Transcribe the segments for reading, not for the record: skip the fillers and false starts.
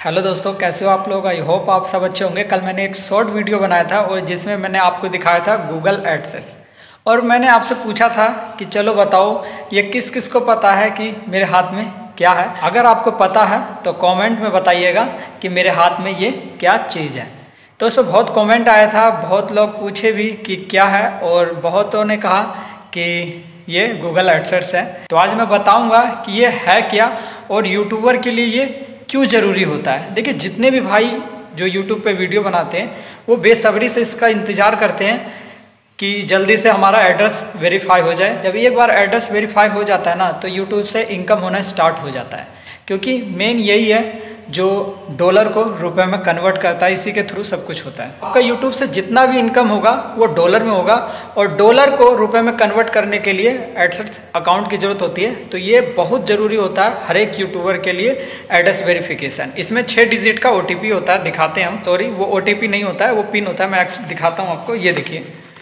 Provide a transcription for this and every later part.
Hello दोस्तों, कैसे हो आप लोग। आई होप आप सब अच्छे होंगे। कल मैंने एक शॉर्ट वीडियो बनाया था और जिसमें मैंने आपको दिखाया था गूगल एडसेंस और मैंने आपसे पूछा था कि चलो बताओ ये किस किस को पता है कि मेरे हाथ में क्या है। अगर आपको पता है तो कमेंट में बताइएगा कि मेरे हाथ में ये क्या चीज़ है। तो उस पर बहुत कमेंट आया था, बहुत लोग पूछे भी कि क्या है और बहुतों ने कहा कि ये गूगल एडसेंस है। तो आज मैं बताऊंगा कि ये है क्या और यूट्यूबर के लिए ये क्यों ज़रूरी होता है। देखिए, जितने भी भाई जो यूट्यूब पे वीडियो बनाते हैं वो बेसब्री से इसका इंतज़ार करते हैं कि जल्दी से हमारा एड्रेस वेरीफाई हो जाए। जब एक बार एड्रेस वेरीफाई हो जाता है ना तो यूट्यूब से इनकम होना स्टार्ट हो जाता है, क्योंकि मेन यही है जो डॉलर को रुपए में कन्वर्ट करता है। इसी के थ्रू सब कुछ होता है। आपका यूट्यूब से जितना भी इनकम होगा वो डॉलर में होगा और डॉलर को रुपए में कन्वर्ट करने के लिए एडसेंस अकाउंट की ज़रूरत होती है। तो ये बहुत ज़रूरी होता है हर एक यूट्यूबर के लिए एड्रेस वेरिफिकेशन। इसमें 6 डिजिट का OTP होता है, दिखाते हैं हम। सॉरी, वो OTP नहीं होता है, वो पिन होता है। मैं दिखाता हूँ आपको, ये देखिए,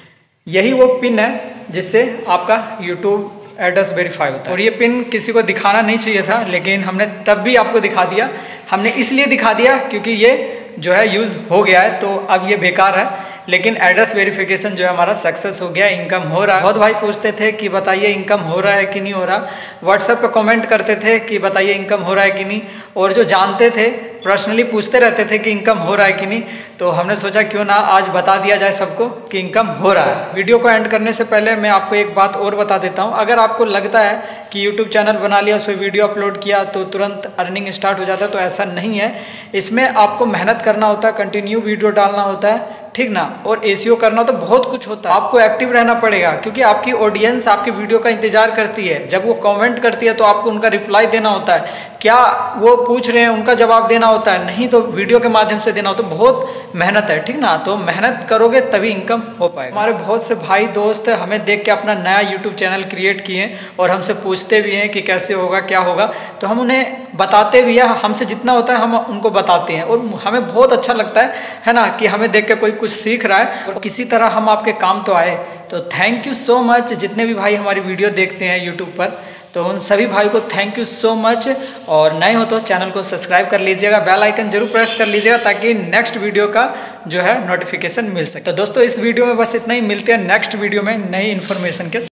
यही वो पिन है जिससे आपका यूट्यूब एड्रेस वेरीफाई होता है। और ये पिन किसी को दिखाना नहीं चाहिए था, लेकिन हमने तब भी आपको दिखा दिया। हमने इसलिए दिखा दिया क्योंकि ये जो है यूज़ हो गया है, तो अब ये बेकार है। लेकिन एड्रेस वेरिफिकेशन जो है हमारा सक्सेस हो गया, इनकम हो रहा है। बहुत भाई पूछते थे कि बताइए इनकम हो रहा है कि नहीं हो रहा। व्हाट्सएप पे कमेंट करते थे कि बताइए इनकम हो रहा है कि नहीं, और जो जानते थे पर्सनली पूछते रहते थे कि इनकम हो रहा है कि नहीं। तो हमने सोचा क्यों ना आज बता दिया जाए सबको कि इनकम हो रहा है। वीडियो को एंड करने से पहले मैं आपको एक बात और बता देता हूँ। अगर आपको लगता है कि यूट्यूब चैनल बना लिया, उस पर वीडियो अपलोड किया तो तुरंत अर्निंग स्टार्ट हो जाता है, तो ऐसा नहीं है। इसमें आपको मेहनत करना होता है, कंटिन्यू वीडियो डालना होता है, ठीक ना, और SEO करना, तो बहुत कुछ होता है। आपको एक्टिव रहना पड़ेगा क्योंकि आपकी ऑडियंस आपकी वीडियो का इंतजार करती है। जब वो कमेंट करती है तो आपको उनका रिप्लाई देना होता है। क्या वो पूछ रहे हैं उनका जवाब देना होता है, नहीं तो वीडियो के माध्यम से देना होता है। बहुत मेहनत है, ठीक ना। तो मेहनत करोगे तभी इनकम हो पाएगा। हमारे बहुत से भाई दोस्त हमें देख के अपना नया यूट्यूब चैनल क्रिएट किए और हमसे पूछते भी हैं कि कैसे होगा, क्या होगा। तो हम उन्हें बताते भी हैं, हमसे जितना होता है हम उनको बताते हैं और हमें बहुत अच्छा लगता है ना, कि हमें देख के कोई कुछ सीख रहा है और किसी तरह हम आपके काम तो आए। तो थैंक यू सो मच जितने भी भाई हमारी वीडियो देखते हैं यूट्यूब पर, तो उन सभी भाई को थैंक यू सो मच। और नए हो तो चैनल को सब्सक्राइब कर लीजिएगा, बेल आइकन जरूर प्रेस कर लीजिएगा ताकि नेक्स्ट वीडियो का जो है नोटिफिकेशन मिल सके। तो दोस्तों, इस वीडियो में बस इतना ही। मिलते हैं नेक्स्ट वीडियो में नई इन्फॉर्मेशन के।